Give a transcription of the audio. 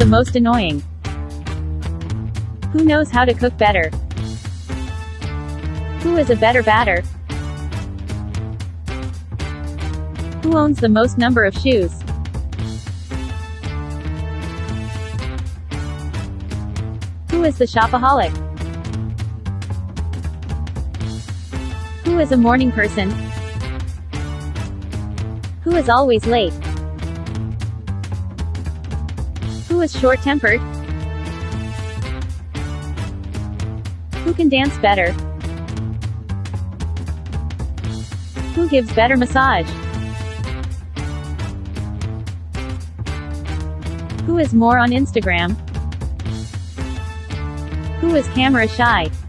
the most annoying? Who knows how to cook better? Who is a better batter? Who owns the most number of shoes? Who is the shopaholic? Who is a morning person? Who is always late? Who is short-tempered? Who can dance better? Who gives better massage? Who is more on Instagram? Who is camera shy?